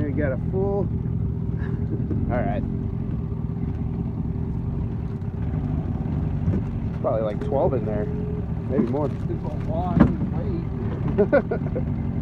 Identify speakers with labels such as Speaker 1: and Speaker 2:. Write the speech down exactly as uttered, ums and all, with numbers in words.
Speaker 1: gonna get a full. All right. Probably like twelve in there, maybe more.
Speaker 2: It's a lot of weight.